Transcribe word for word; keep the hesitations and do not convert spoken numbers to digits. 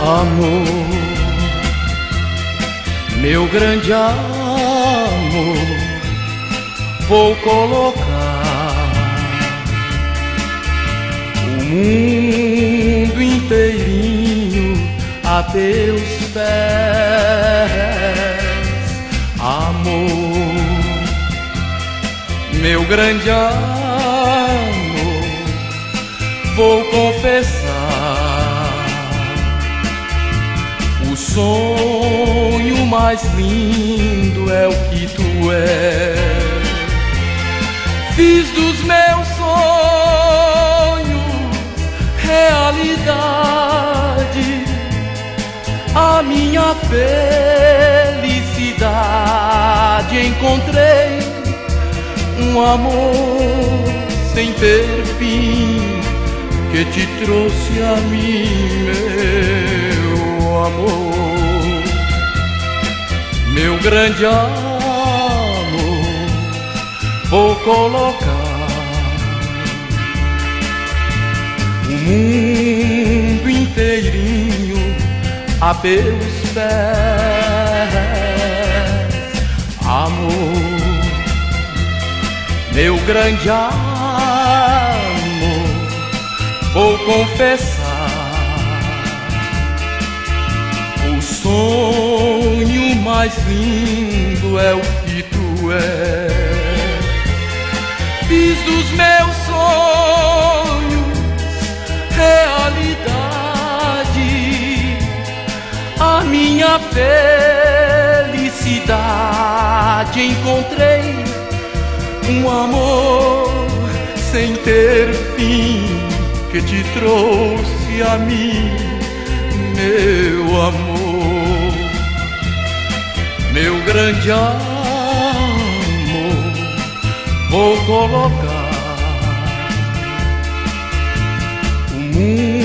Amor, meu grande amor, vou colocar o mundo inteirinho a teus pés. Amor, meu grande amor, vou confessar o sonho mais lindo é o que tu és. Fiz dos meus sonhos realidade, a minha felicidade. Encontrei um amor sem ter fim que te trouxe a mim, meu amor, meu grande amor. Vou colocar o mundo inteirinho a teus pés. Amor, meu grande amor, vou confessar o sonho mais lindo é o que tu és. Fiz dos meus sonhos realidade, a minha felicidade. Encontrei um amor sem ter fim que te trouxe a mim, meu amor, meu grande amor. Vou colocar o mundo